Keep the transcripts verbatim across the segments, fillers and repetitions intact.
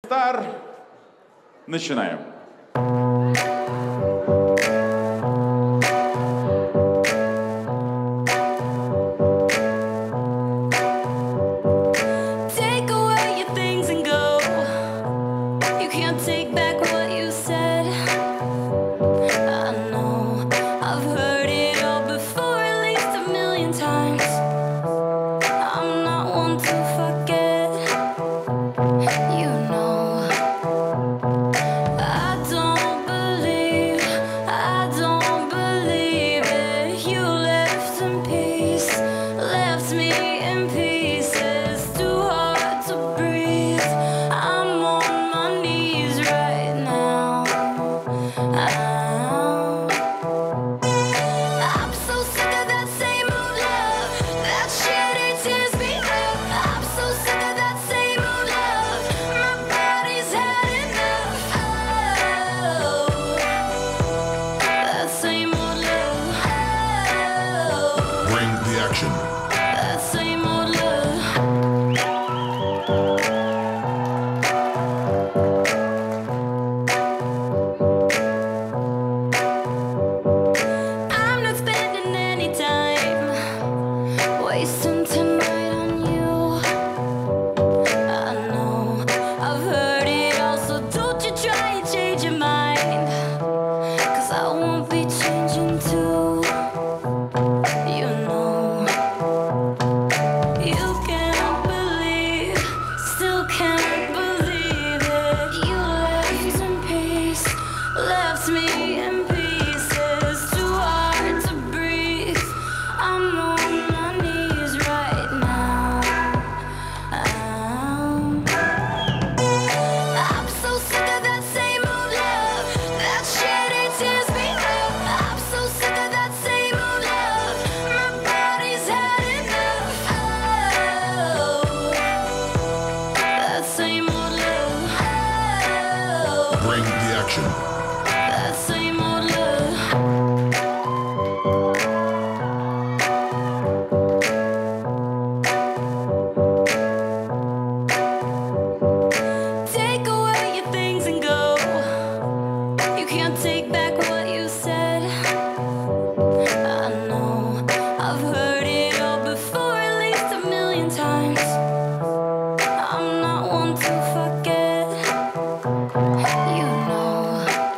Стар. Начинаем. Take away your things and go. You can't take back what you said. I know I've heard it all before, at least a million times. I'm not one to forget. You know I don't believe, I don't believe it. You left in peace, left me in pieces. Too hard to breathe. I'm on my knees right now. I'm, I'm so sick of that same old love. That shit, it tears me up. I'm so sick of that same old love. My body's had enough. Oh, that same old love. Oh, Bring the action. that same old love. I'm not spending any time wasting tonight on you. I know I've heard it all, so don't you try and change your mind, 'cause I won't be changing too. You know you can't believe, still can't believe it. You left in peace, left me in pieces. Too hard to breathe. I'm on my knees right now. I'm, I'm so sick of that same old love. That shit, it tears me up. I'm so sick of that same old love. My body's had enough. Oh, that same old love. Oh, Bring the action. that same old love. Take away your things and go. You can't take back what you said. I know I've heard it all before, at least a million times. I'm not one to forget. You know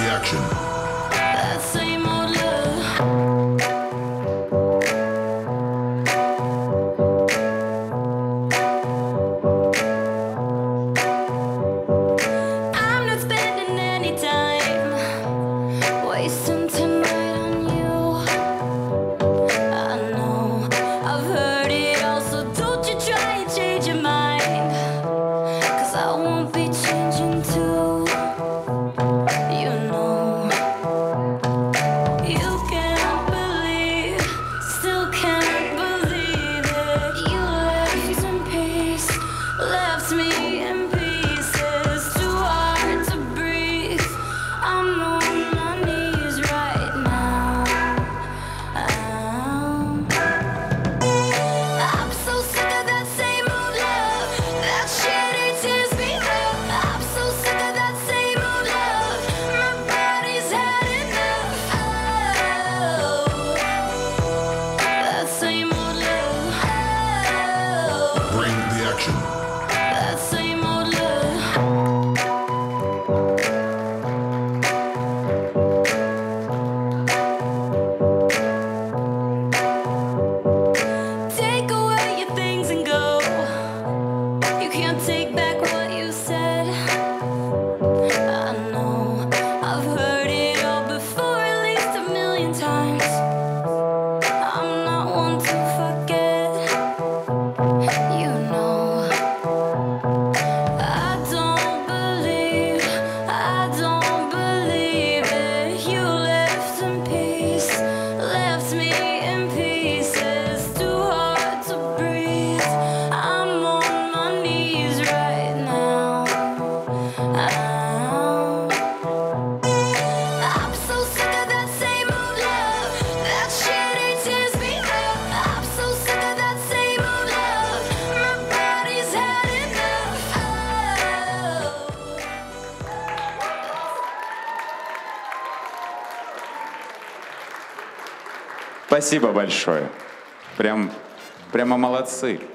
the action. That same old love. I'm not spending any time wasting tonight on you. I know I've heard it all, so don't you try and change your mind, 'cause I won't be changing too. You know, you can't believe, still can't believe it. You left in peace, left me in pieces, too hard to breathe. I'm on my knees right now. I'm, I'm so sick of that same old love, that shit it tears me up. I'm so sick of that same old love, my body's had enough. Oh, that same old love. Oh, Bring the action. that same old love. Take away your things and go. You can't take back what you said. I know I've heard it all before, at least a million times. I'm not one to forget. You know, I don't believe, I don't believe it. You left in peace, left me in pieces, too hard to breathe. I'm on my knees right now. I'm, I'm so sick of that same old love, that shit it tears me up. I'm so sick of that same old love, my body's had enough. Oh. Спасибо большое. Прям, прямо молодцы.